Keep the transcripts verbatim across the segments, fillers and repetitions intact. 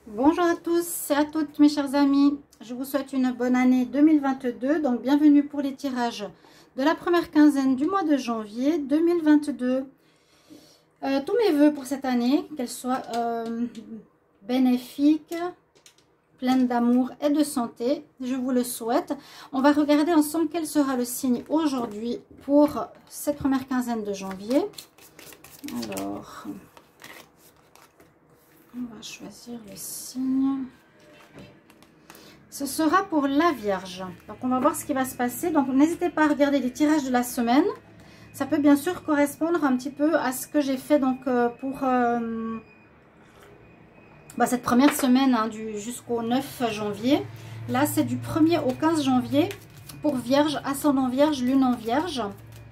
Bonjour à tous et à toutes mes chers amis, je vous souhaite une bonne année deux mille vingt-deux, donc bienvenue pour les tirages de la première quinzaine du mois de janvier deux mille vingt-deux. Euh, tous mes voeux pour cette année, qu'elle soit euh, bénéfique, pleine d'amour et de santé, je vous le souhaite. On va regarder ensemble quel sera le signe aujourd'hui pour cette première quinzaine de janvier. Alors... on va choisir le signe. Ce sera pour la Vierge. Donc, on va voir ce qui va se passer. Donc, n'hésitez pas à regarder les tirages de la semaine. Ça peut bien sûr correspondre un petit peu à ce que j'ai fait donc euh, pour euh, bah, cette première semaine hein, du jusqu'au neuf janvier. Là, c'est du premier au quinze janvier pour Vierge, ascendant Vierge, lune en Vierge.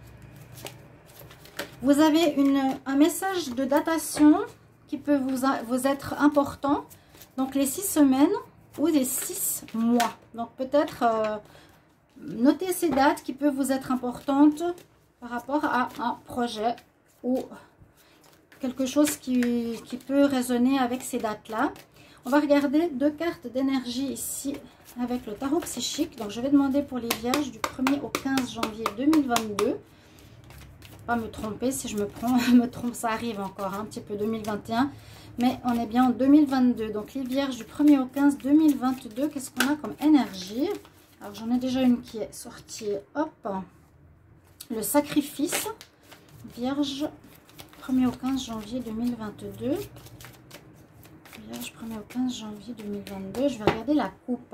Vous avez une, un message de datation qui peut vous, vous être important, donc les six semaines ou les six mois. Donc peut-être euh, notez ces dates qui peuvent vous être importantes par rapport à un projet ou quelque chose qui, qui peut résonner avec ces dates-là. On va regarder deux cartes d'énergie ici avec le tarot psychique. Donc je vais demander pour les Vierges du premier au quinze janvier deux mille vingt-deux. Pas me tromper, si je me, prends, me trompe, ça arrive encore hein, un petit peu deux mille vingt et un, mais on est bien en deux mille vingt-deux. Donc les Vierges du premier au quinze deux mille vingt-deux, qu'est-ce qu'on a comme énergie? Alors j'en ai déjà une qui est sortie, hop, le sacrifice, Vierge premier au quinze janvier deux mille vingt-deux, Vierge premier au quinze janvier deux mille vingt-deux, je vais regarder la coupe.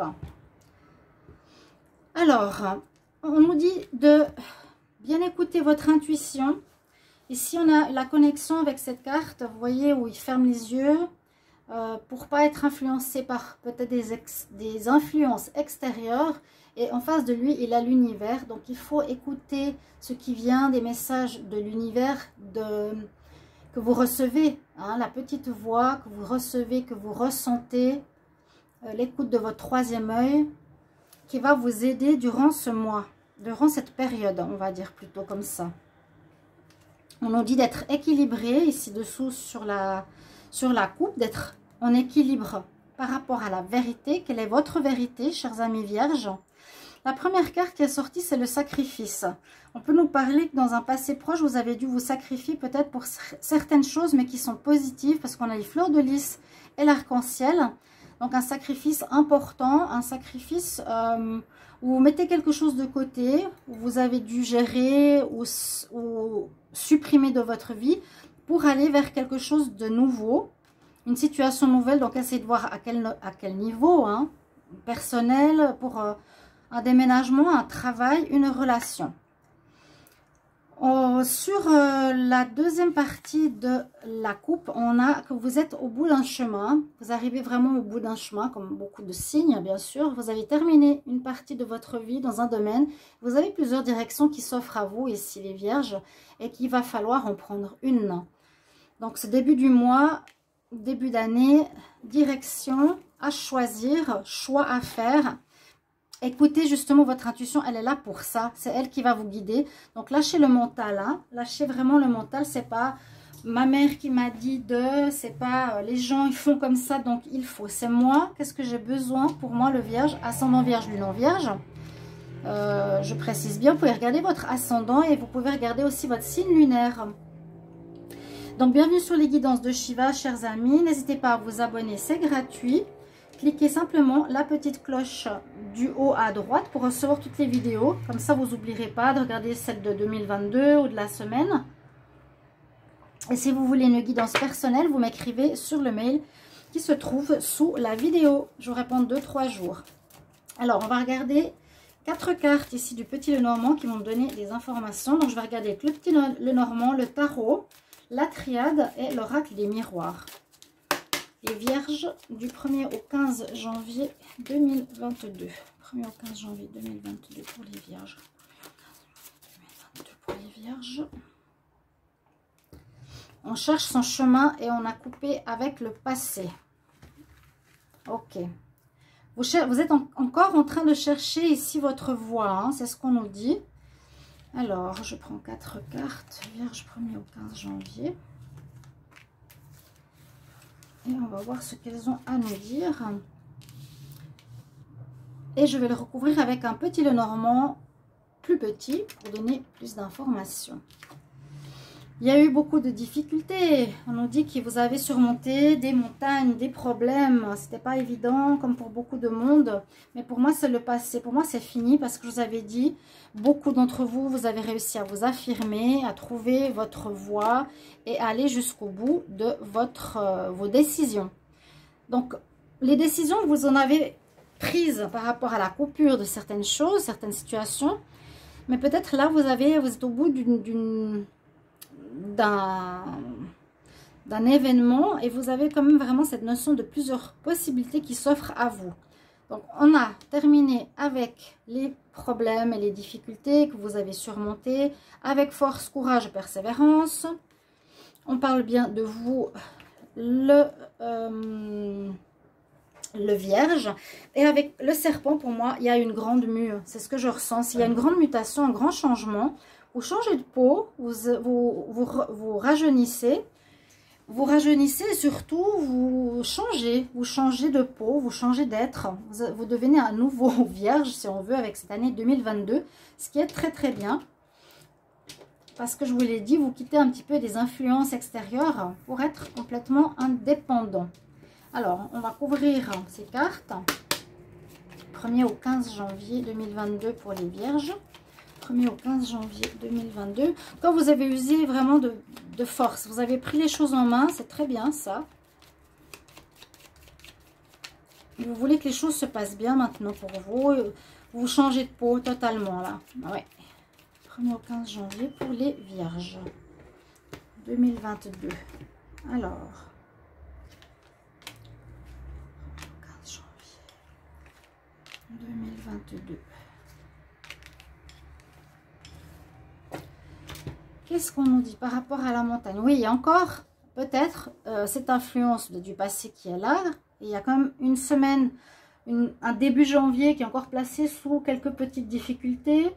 Alors, on nous dit de bien écouter votre intuition. Ici, on a la connexion avec cette carte, vous voyez, où il ferme les yeux euh, pour pas être influencé par peut-être des, ex, des influences extérieures. Et en face de lui, il a l'univers. Donc, il faut écouter ce qui vient des messages de l'univers que vous recevez. Hein, la petite voix que vous recevez, que vous ressentez. Euh, l'écoute de votre troisième œil qui va vous aider durant ce mois. Durant cette période, on va dire plutôt comme ça. On nous dit d'être équilibré ici dessous sur la, sur la coupe, d'être en équilibre par rapport à la vérité. Quelle est votre vérité, chers amis vierges? La première carte qui est sortie, c'est le sacrifice. On peut nous parler que dans un passé proche, vous avez dû vous sacrifier peut-être pour certaines choses, mais qui sont positives, parce qu'on a les fleurs de lys et l'arc-en-ciel. Donc un sacrifice important, un sacrifice... Euh, où vous mettez quelque chose de côté, où vous avez dû gérer ou, ou supprimer de votre vie pour aller vers quelque chose de nouveau, une situation nouvelle. Donc essayez de voir à quel, à quel niveau, hein, personnel, pour euh, un déménagement, un travail, une relation. Oh, sur euh, la deuxième partie de la coupe, on a que vous êtes au bout d'un chemin. Vous arrivez vraiment au bout d'un chemin, comme beaucoup de signes, bien sûr. Vous avez terminé une partie de votre vie dans un domaine. Vous avez plusieurs directions qui s'offrent à vous, ici les Vierges, et qu'il va falloir en prendre une. Donc, ce début du mois, début d'année, direction à choisir, choix à faire. Écoutez justement votre intuition, elle est là pour ça. C'est elle qui va vous guider. Donc lâchez le mental, hein. Lâchez vraiment le mental. C'est pas ma mère qui m'a dit de, c'est pas euh, les gens ils font comme ça donc il faut. C'est moi, qu'est-ce que j'ai besoin pour moi le Vierge, ascendant Vierge, lune en Vierge. Euh, je précise bien, vous pouvez regarder votre ascendant et vous pouvez regarder aussi votre signe lunaire. Donc bienvenue sur les guidances de Shiva, chers amis. N'hésitez pas à vous abonner, c'est gratuit. Cliquez simplement la petite cloche du haut à droite pour recevoir toutes les vidéos. Comme ça, vous n'oublierez pas de regarder celle de deux mille vingt-deux ou de la semaine. Et si vous voulez une guidance personnelle, vous m'écrivez sur le mail qui se trouve sous la vidéo. Je vous réponds deux trois jours. Alors, on va regarder quatre cartes ici du Petit Lenormand qui vont me donner des informations. Donc, je vais regarder avec le Petit Lenormand, le tarot, la triade et l'oracle des miroirs. Les Vierges du premier au quinze janvier deux mille vingt-deux. premier au quinze janvier deux mille vingt-deux pour les Vierges. deux mille vingt-deux pour les Vierges. On cherche son chemin et on a coupé avec le passé. Ok. Vous, vous êtes en, encore en train de chercher ici votre voie. Hein, c'est ce qu'on nous dit. Alors, je prends quatre cartes. Vierge premier au quinze janvier. Et on va voir ce qu'elles ont à nous dire. Et je vais le recouvrir avec un petit Lenormand plus petit pour donner plus d'informations. Il y a eu beaucoup de difficultés. On nous dit que vous avez surmonté des montagnes, des problèmes. C'était pas évident comme pour beaucoup de monde. Mais pour moi, c'est le passé. Pour moi, c'est fini parce que je vous avais dit, beaucoup d'entre vous, vous avez réussi à vous affirmer, à trouver votre voie et à aller jusqu'au bout de votre, euh, vos décisions. Donc, les décisions que vous en avez prises par rapport à la coupure de certaines choses, certaines situations. Mais peut-être là, vous, avez, vous êtes au bout d'une... d'un d'un événement et vous avez quand même vraiment cette notion de plusieurs possibilités qui s'offrent à vous. Donc on a terminé avec les problèmes et les difficultés que vous avez surmontées avec force, courage et persévérance. On parle bien de vous, le euh, le vierge, et avec le serpent, pour moi il y a une grande mue, c'est ce que je ressens. Il y a une grande mutation, un grand changement. Vous changez de peau, vous, vous, vous, vous rajeunissez, vous rajeunissez et surtout vous changez, vous changez de peau, vous changez d'être, vous, vous devenez un nouveau vierge si on veut avec cette année deux mille vingt-deux, ce qui est très très bien. Parce que je vous l'ai dit, vous quittez un petit peu des influences extérieures pour être complètement indépendant. Alors, on va couvrir ces cartes. premier au quinze janvier deux mille vingt-deux pour les vierges. premier au quinze janvier deux mille vingt-deux. Quand vous avez usé vraiment de, de force, vous avez pris les choses en main, c'est très bien ça. Vous voulez que les choses se passent bien maintenant pour vous. Vous changez de peau totalement là. Ouais. premier au quinze janvier pour les vierges. deux mille vingt-deux. Alors. quinze janvier deux mille vingt-deux. Qu'est-ce qu'on nous dit par rapport à la montagne? Oui, il y a encore peut-être euh, cette influence du passé qui est là. Et il y a quand même une semaine, une, un début janvier qui est encore placé sous quelques petites difficultés.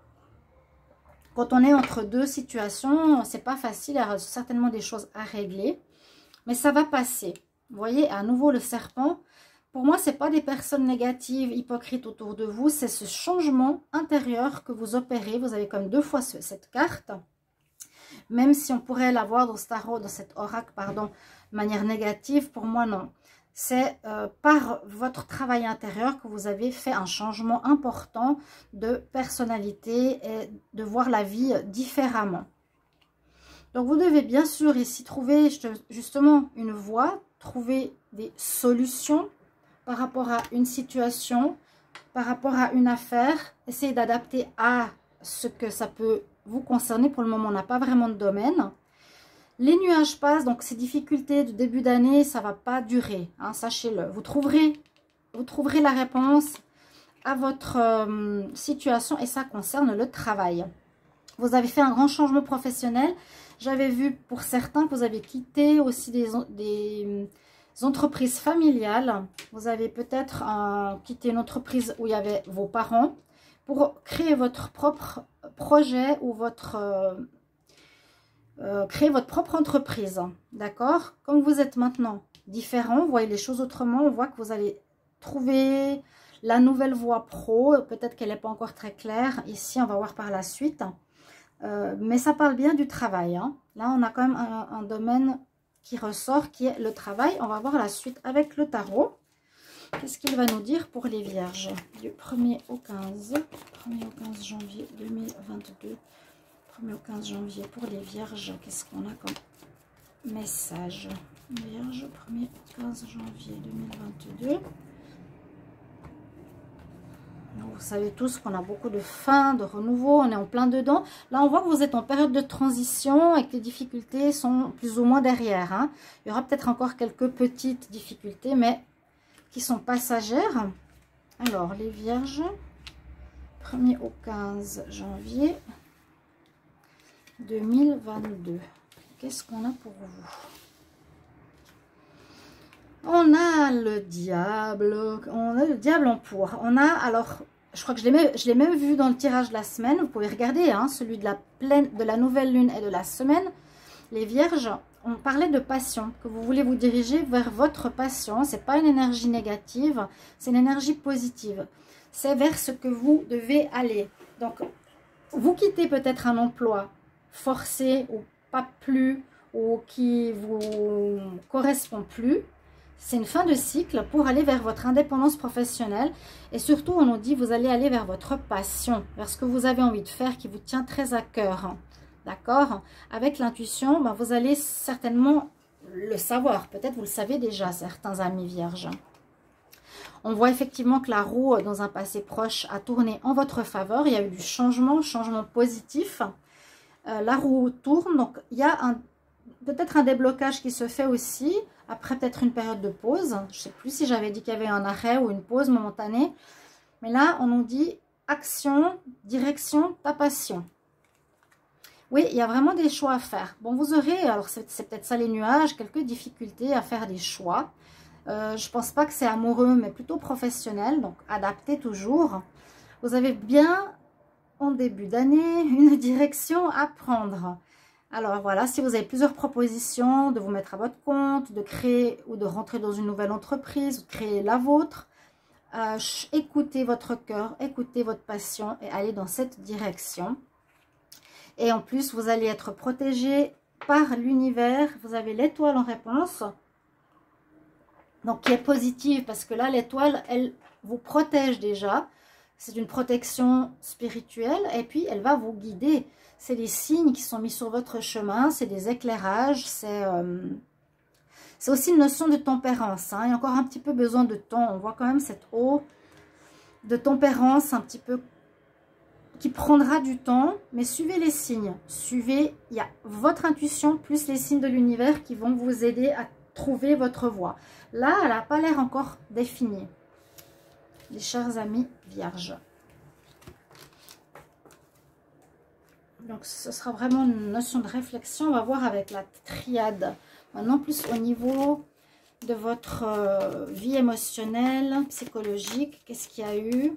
Quand on est entre deux situations, c'est pas facile, il y a certainement des choses à régler. Mais ça va passer. Vous voyez, à nouveau le serpent. Pour moi, ce n'est pas des personnes négatives, hypocrites autour de vous. C'est ce changement intérieur que vous opérez. Vous avez comme deux fois ce, cette carte. Même si on pourrait la voir dans ce tarot, dans cet oracle, pardon, de manière négative, pour moi, non. C'est euh, par votre travail intérieur que vous avez fait un changement important de personnalité et de voir la vie différemment. Donc, vous devez bien sûr ici trouver justement une voie, trouver des solutions par rapport à une situation, par rapport à une affaire. Essayez d'adapter à ce que ça peut vous concerner. Pour le moment, on n'a pas vraiment de domaine. Les nuages passent, donc ces difficultés de début d'année, ça ne va pas durer, hein, sachez-le. Vous trouverez, vous trouverez la réponse à votre euh, situation et ça concerne le travail. Vous avez fait un grand changement professionnel. J'avais vu pour certains que vous avez quitté aussi des, des entreprises familiales. Vous avez peut-être euh, quitté une entreprise où il y avait vos parents pour créer votre propre projet ou votre... Euh, Euh, créer votre propre entreprise, d'accord? Comme vous êtes maintenant différent, vous voyez les choses autrement, on voit que vous allez trouver la nouvelle voie pro, peut-être qu'elle n'est pas encore très claire, ici on va voir par la suite, euh, mais ça parle bien du travail, hein. Là on a quand même un, un domaine qui ressort, qui est le travail. On va voir la suite avec le tarot. Qu'est-ce qu'il va nous dire pour les vierges du premier au quinze, premier au quinze janvier deux mille vingt-deux. premier au quinze janvier pour les vierges, qu'est-ce qu'on a comme message? Vierge, premier au quinze janvier deux mille vingt-deux. Vous savez tous qu'on a beaucoup de fin, de renouveau, on est en plein dedans. Là, on voit que vous êtes en période de transition et que les difficultés sont plus ou moins derrière, hein. Il y aura peut-être encore quelques petites difficultés, mais qui sont passagères. Alors, les vierges, premier au quinze janvier deux mille vingt-deux. Qu'est-ce qu'on a pour vous? On a le diable. On a le diable en pour. On a, alors, je crois que je l'ai même vu dans le tirage de la semaine. Vous pouvez regarder, hein, celui de la pleine, de la nouvelle lune et de la semaine. Les vierges, on parlait de passion, que vous voulez vous diriger vers votre passion. Ce n'est pas une énergie négative, c'est une énergie positive. C'est vers ce que vous devez aller. Donc, vous quittez peut-être un emploi forcé ou pas plus, ou qui vous correspond plus. C'est une fin de cycle pour aller vers votre indépendance professionnelle. Et surtout, on nous dit, vous allez aller vers votre passion, vers ce que vous avez envie de faire, qui vous tient très à cœur. D'accord? Avec l'intuition, ben, vous allez certainement le savoir. Peut-être vous le savez déjà, certains amis vierges. On voit effectivement que la roue, dans un passé proche, a tourné en votre faveur. Il y a eu du changement, changement positif. Euh, la roue tourne, donc il y a un, peut-être un déblocage qui se fait aussi, après peut-être une période de pause. Je ne sais plus si j'avais dit qu'il y avait un arrêt ou une pause momentanée. Mais là, on nous dit action, direction, ta passion. Oui, il y a vraiment des choix à faire. Bon, vous aurez, alors c'est peut-être ça les nuages, quelques difficultés à faire des choix. Euh, je ne pense pas que c'est amoureux, mais plutôt professionnel, donc adaptez toujours. Vous avez bien, en début d'année, une direction à prendre. Alors voilà, si vous avez plusieurs propositions de vous mettre à votre compte, de créer ou de rentrer dans une nouvelle entreprise, de créer la vôtre, euh, écoutez votre cœur, écoutez votre passion et allez dans cette direction. Et en plus, vous allez être protégé par l'univers. Vous avez l'étoile en réponse. Donc, qui est positive parce que là, l'étoile, elle vous protège déjà. C'est une protection spirituelle et puis elle va vous guider. C'est les signes qui sont mis sur votre chemin, c'est des éclairages, c'est euh, c'est aussi une notion de tempérance. Hein. Il y a encore un petit peu besoin de temps. On voit quand même cette eau de tempérance un petit peu qui prendra du temps, mais suivez les signes. Suivez, il y a votre intuition plus les signes de l'univers qui vont vous aider à trouver votre voie. Là, elle n'a pas l'air encore définie. Les chers amis vierges. Donc, ce sera vraiment une notion de réflexion. On va voir avec la triade. Maintenant, plus au niveau de votre euh, vie émotionnelle, psychologique. Qu'est-ce qu'il y a eu?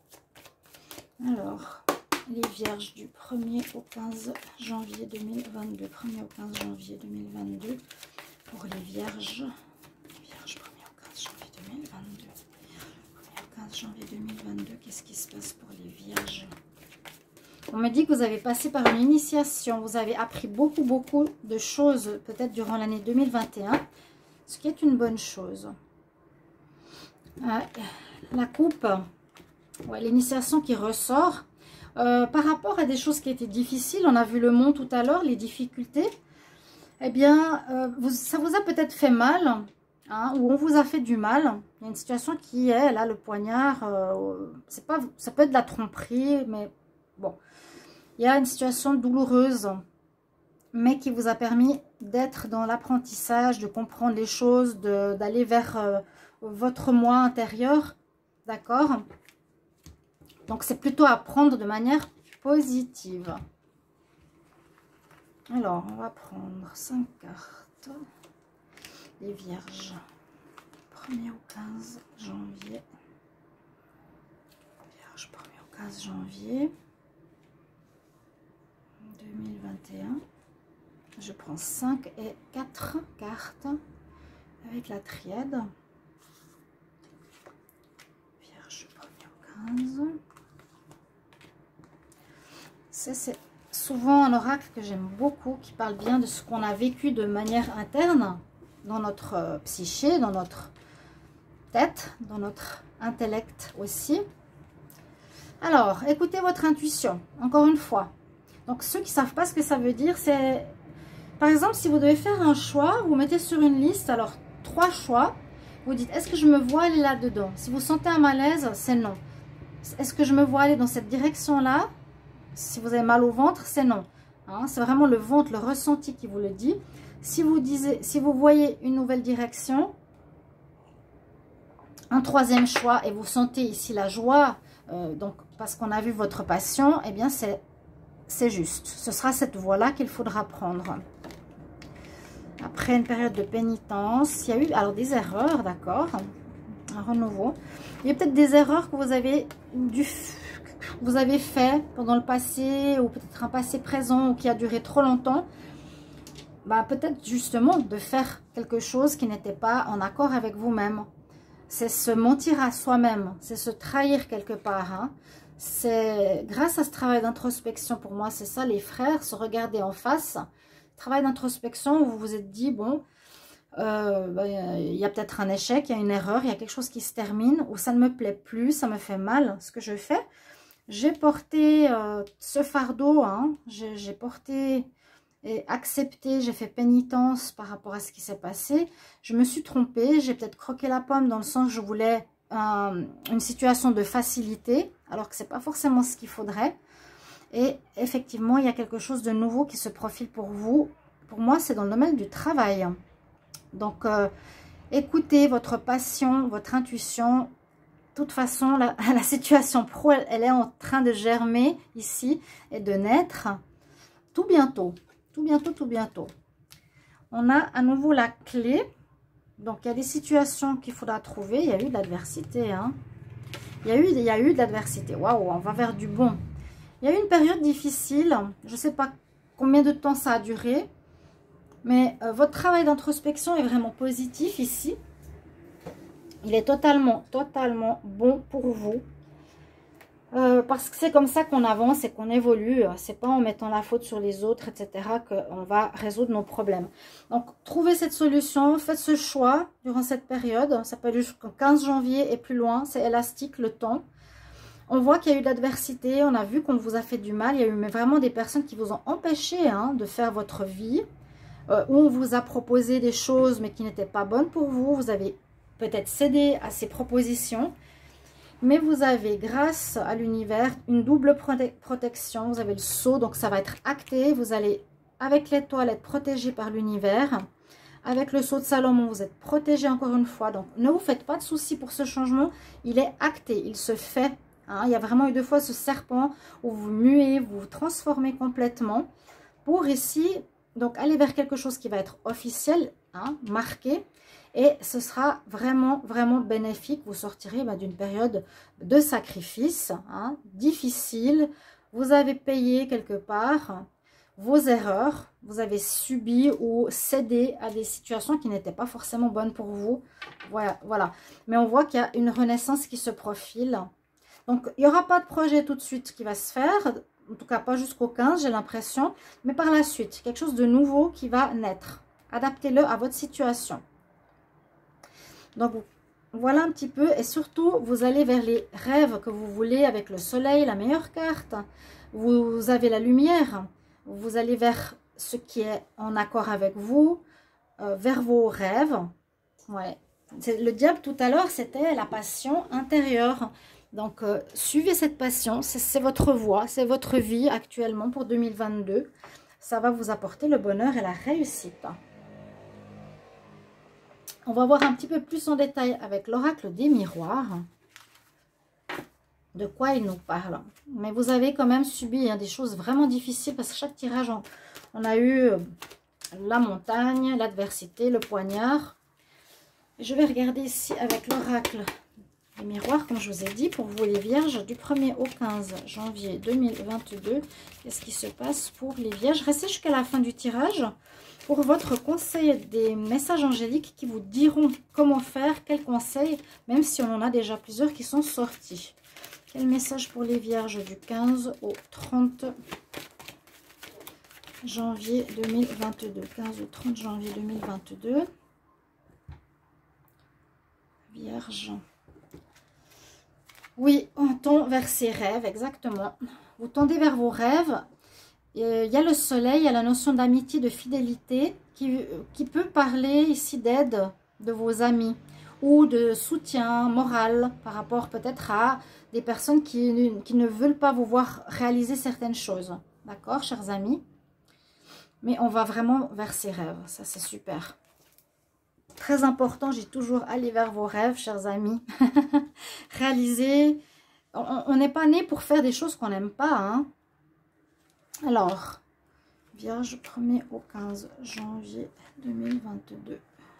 Alors, les vierges du premier au quinze janvier deux mille vingt-deux. premier au quinze janvier deux mille vingt-deux. Pour les vierges. Vierges premier au quinze janvier deux mille vingt-deux. premier au quinze janvier deux mille vingt-deux. Qu'est-ce qui se passe pour les vierges? On me dit que vous avez passé par une initiation. Vous avez appris beaucoup, beaucoup de choses, peut-être durant l'année deux mille vingt et un. Ce qui est une bonne chose. Ouais, la coupe, ouais, l'initiation qui ressort. Euh, par rapport à des choses qui étaient difficiles, on a vu le mont tout à l'heure, les difficultés. Eh bien, euh, vous, ça vous a peut-être fait mal, hein, ou on vous a fait du mal. Il y a une situation qui est, là, le poignard, euh, c'est pas, ça peut être de la tromperie, mais bon. Il y a une situation douloureuse, mais qui vous a permis d'être dans l'apprentissage, de comprendre les choses, d'aller vers euh, votre moi intérieur, d'accord? Donc, c'est plutôt à prendre de manière positive. Alors, on va prendre cinq cartes. Les vierges. premier au quinze janvier. Vierge, premier au quinze janvier deux mille vingt et un. Je prends cinq et quatre cartes avec la triade. Vierge, premier au quinze. C'est souvent un oracle que j'aime beaucoup, qui parle bien de ce qu'on a vécu de manière interne, dans notre euh, psyché, dans notre tête, dans notre intellect aussi. Alors, écoutez votre intuition, encore une fois. Donc, ceux qui ne savent pas ce que ça veut dire, c'est... Par exemple, si vous devez faire un choix, vous mettez sur une liste, alors, trois choix. Vous dites, est-ce que je me vois aller là-dedans? Si vous sentez un malaise, c'est non. Est-ce que je me vois aller dans cette direction-là? Si vous avez mal au ventre, c'est non. Hein, c'est vraiment le ventre, le ressenti qui vous le dit. Si vous, disiez, si vous voyez une nouvelle direction, un troisième choix, et vous sentez ici la joie, euh, donc parce qu'on a vu votre passion, eh bien c'est juste. Ce sera cette voie-là qu'il faudra prendre. Après une période de pénitence, il y a eu alors des erreurs, d'accord, un renouveau. Il y a peut-être des erreurs que vous avez dû... vous avez fait pendant le passé, ou peut-être un passé présent, ou qui a duré trop longtemps. bah, peut-être justement de faire quelque chose qui n'était pas en accord avec vous-même. C'est se mentir à soi-même, c'est se trahir quelque part. Hein. C'est grâce à ce travail d'introspection, pour moi, c'est ça les frères, se regarder en face. Travail d'introspection où vous vous êtes dit, bon, euh, bah, il y a peut-être un échec, il y a une erreur, il y a quelque chose qui se termine, où ça ne me plaît plus, ça me fait mal, ce que je fais. J'ai porté euh, ce fardeau, hein, j'ai porté... et accepté, j'ai fait pénitence par rapport à ce qui s'est passé. Je me suis trompée, j'ai peut-être croqué la pomme dans le sens que je voulais euh, une situation de facilité, alors que ce n'est pas forcément ce qu'il faudrait. Et effectivement, il y a quelque chose de nouveau qui se profile pour vous. Pour moi, c'est dans le domaine du travail. Donc, euh, écoutez votre passion, votre intuition. De toute façon, la, la situation pro, elle, elle est en train de germer ici et de naître tout bientôt. Tout bientôt, tout bientôt. On a à nouveau la clé. Donc, il y a des situations qu'il faudra trouver. Il y a eu de l'adversité. Hein. Il y a eu, il y a eu de l'adversité. Waouh, on va vers du bon. Il y a eu une période difficile. Je ne sais pas combien de temps ça a duré. Mais euh, votre travail d'introspection est vraiment positif ici. Il est totalement, totalement bon pour vous. Euh, parce que c'est comme ça qu'on avance et qu'on évolue. C'est pas en mettant la faute sur les autres, et cetera qu'on va résoudre nos problèmes. Donc, trouvez cette solution, faites ce choix durant cette période. Ça peut aller jusqu'au quinze janvier et plus loin. C'est élastique le temps. On voit qu'il y a eu de l'adversité. On a vu qu'on vous a fait du mal. Il y a eu vraiment des personnes qui vous ont empêché hein, de faire votre vie. Euh, où on vous a proposé des choses mais qui n'étaient pas bonnes pour vous. Vous avez peut-être cédé à ces propositions. Mais vous avez, grâce à l'univers, une double prote protection. Vous avez le sceau, donc ça va être acté. Vous allez, avec l'étoile, être protégé par l'univers. Avec le sceau de Salomon, vous êtes protégé encore une fois. Donc, ne vous faites pas de soucis pour ce changement. Il est acté, il se fait. Hein. Il y a vraiment eu deux fois ce serpent où vous muez, vous vous transformez complètement. Pour ici, donc, aller vers quelque chose qui va être officiel, hein, marqué. Et ce sera vraiment, vraiment bénéfique. Vous sortirez bah, d'une période de sacrifice, hein, difficile. Vous avez payé quelque part vos erreurs. Vous avez subi ou cédé à des situations qui n'étaient pas forcément bonnes pour vous. Voilà, voilà. Mais on voit qu'il y a une renaissance qui se profile. Donc, il n'y aura pas de projet tout de suite qui va se faire. En tout cas, pas jusqu'au quinze, j'ai l'impression. Mais par la suite, quelque chose de nouveau qui va naître. Adaptez-le à votre situation. Donc, voilà un petit peu. Et surtout, vous allez vers les rêves que vous voulez avec le soleil, la meilleure carte. Vous avez la lumière. Vous allez vers ce qui est en accord avec vous, euh, vers vos rêves. Ouais. Le diable, tout à l'heure, c'était la passion intérieure. Donc, euh, suivez cette passion. C'est votre voie, c'est votre vie actuellement pour deux mille vingt-deux. Ça va vous apporter le bonheur et la réussite. On va voir un petit peu plus en détail avec l'oracle des miroirs. De quoi il nous parle. Mais vous avez quand même subi hein, des choses vraiment difficiles. Parce que chaque tirage, on, on a eu la montagne, l'adversité, le poignard. Je vais regarder ici avec l'oracle des miroirs, comme je vous ai dit, pour vous les vierges, du premier au quinze janvier deux mille vingt-deux. Qu'est-ce qui se passe pour les vierges? Restez jusqu'à la fin du tirage. Pour votre conseil, des messages angéliques qui vous diront comment faire, quels conseils, même si on en a déjà plusieurs qui sont sortis. Quel message pour les vierges du quinze au trente janvier deux mille vingt-deux. quinze au trente janvier deux mille vingt-deux. Vierge. Oui, on tend vers ses rêves, exactement. Vous tendez vers vos rêves. Il y a le soleil, il y a la notion d'amitié, de fidélité qui, qui peut parler ici d'aide de vos amis ou de soutien moral par rapport peut-être à des personnes qui, qui ne veulent pas vous voir réaliser certaines choses. D'accord, chers amis? Mais on va vraiment vers ses rêves, ça c'est super. Très important, j'ai toujours allé vers vos rêves, chers amis. Réaliser, on n'est pas né pour faire des choses qu'on n'aime pas, hein. Alors, Vierge, premier au quinze janvier deux mille vingt-deux.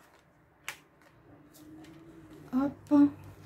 Hop.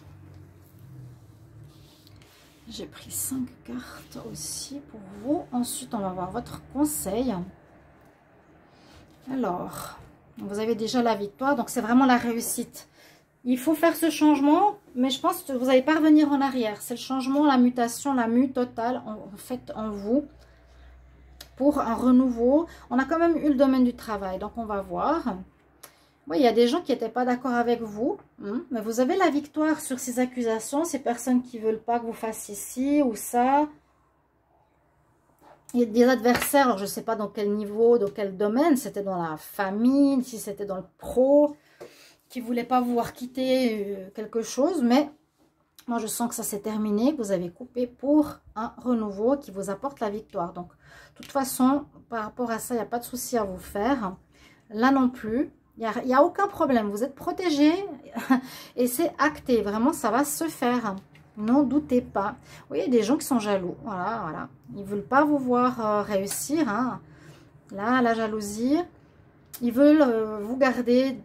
J'ai pris cinq cartes aussi pour vous. Ensuite, on va voir votre conseil. Alors, vous avez déjà la victoire, donc c'est vraiment la réussite. Il faut faire ce changement, mais je pense que vous n'allez pas revenir en arrière. C'est le changement, la mutation, la mue totale en fait en vous pour un renouveau. On a quand même eu le domaine du travail, donc on va voir. Oui, il y a des gens qui n'étaient pas d'accord avec vous, hein, mais vous avez la victoire sur ces accusations, ces personnes qui ne veulent pas que vous fassiez ci ou ça. Il y a des adversaires, alors je ne sais pas dans quel niveau, dans quel domaine, c'était dans la famille, si c'était dans le pro, qui ne voulaient pas vous voir quitter quelque chose, mais moi je sens que ça s'est terminé, que vous avez coupé pour un renouveau qui vous apporte la victoire. Donc, de toute façon, par rapport à ça, il n'y a pas de souci à vous faire. Là non plus, il n'y a, il y a aucun problème, vous êtes protégé et c'est acté, vraiment ça va se faire. N'en doutez pas. Oui, il y a des gens qui sont jaloux. Voilà, voilà. Ils ne veulent pas vous voir euh, réussir. Hein. Là, la jalousie. Ils veulent euh, vous garder,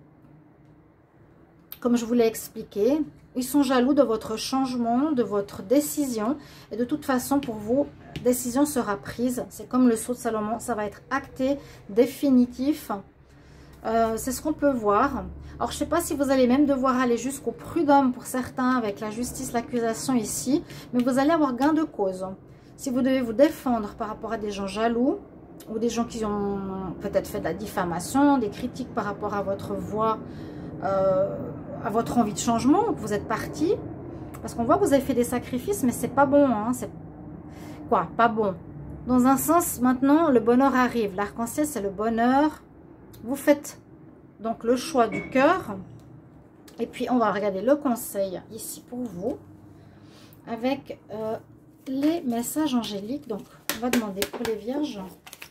comme je vous l'ai expliqué. Ils sont jaloux de votre changement, de votre décision. Et de toute façon, pour vous, la décision sera prise. C'est comme le sceau de Salomon. Ça va être acté, définitif. Euh, c'est ce qu'on peut voir. Alors, je ne sais pas si vous allez même devoir aller jusqu'au prud'homme pour certains avec la justice, l'accusation ici. Mais vous allez avoir gain de cause. Si vous devez vous défendre par rapport à des gens jaloux ou des gens qui ont peut-être fait de la diffamation, des critiques par rapport à votre voix, euh, à votre envie de changement, que vous êtes parti. Parce qu'on voit que vous avez fait des sacrifices, mais c'est pas bon. Hein, c'est quoi? Pas bon. Dans un sens, maintenant, le bonheur arrive. L'arc-en-ciel, c'est le bonheur. Vous faites donc le choix du cœur. Et puis, on va regarder le conseil ici pour vous. Avec euh, les messages angéliques. Donc, on va demander pour les vierges.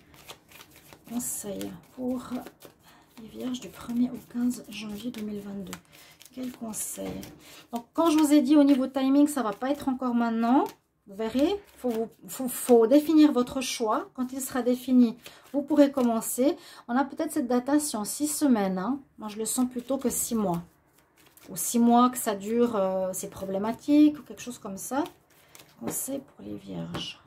Conseil pour les vierges du premier au quinze janvier deux mille vingt-deux. Quel conseil? Donc, quand je vous ai dit au niveau timing, ça ne va pas être encore maintenant. Vous verrez, il faut, faut, faut définir votre choix. Quand il sera défini, vous pourrez commencer. On a peut-être cette datation, six semaines. Hein. Moi, je le sens plutôt que six mois. Ou six mois que ça dure, euh, c'est problématique ou quelque chose comme ça. Conseil pour les vierges.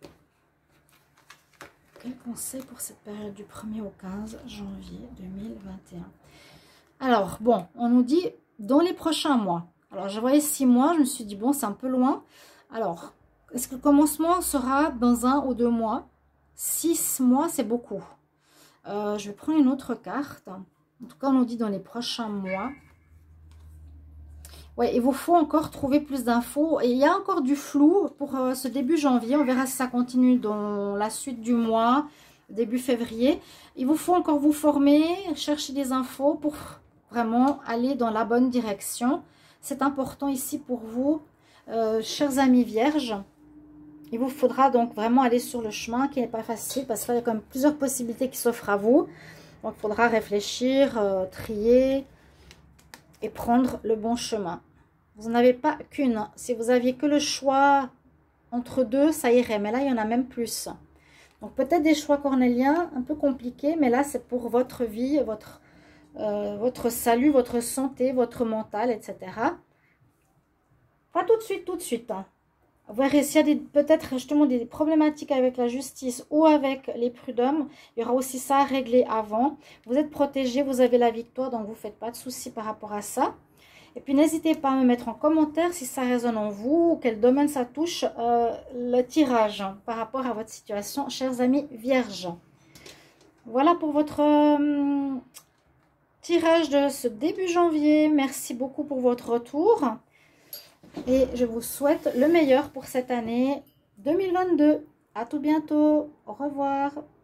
Quel conseil pour cette période du premier au quinze janvier deux mille vingt et un? Alors, bon, on nous dit dans les prochains mois. Alors, je voyais six mois, je me suis dit, bon, c'est un peu loin. Alors, est-ce que le commencement sera dans un ou deux mois? Six mois, c'est beaucoup. Euh, je vais prendre une autre carte. En tout cas, on nous dit dans les prochains mois. Ouais, il vous faut encore trouver plus d'infos. Et il y a encore du flou pour euh, ce début janvier. On verra si ça continue dans la suite du mois, début février. Il vous faut encore vous former, chercher des infos pour vraiment aller dans la bonne direction. C'est important ici pour vous, euh, chers amis vierges. Il vous faudra donc vraiment aller sur le chemin qui n'est pas facile parce qu'il y a quand même plusieurs possibilités qui s'offrent à vous. Donc, il faudra réfléchir, euh, trier et prendre le bon chemin. Vous n'en avez pas qu'une. Si vous aviez que le choix entre deux, ça irait. Mais là, il y en a même plus. Donc, peut-être des choix cornéliens un peu compliqués. Mais là, c'est pour votre vie, votre, euh, votre salut, votre santé, votre mental, et cetera. Pas tout de suite, tout de suite. Hein. Vous verrez, s'il y a peut-être justement des problématiques avec la justice ou avec les prud'hommes, il y aura aussi ça à régler avant. Vous êtes protégés, vous avez la victoire, donc vous ne faites pas de soucis par rapport à ça. Et puis, n'hésitez pas à me mettre en commentaire si ça résonne en vous, quel domaine ça touche, euh, le tirage hein, par rapport à votre situation, chers amis vierges. Voilà pour votre euh, tirage de ce début janvier. Merci beaucoup pour votre retour. Et je vous souhaite le meilleur pour cette année deux mille vingt-deux. À tout bientôt. Au revoir.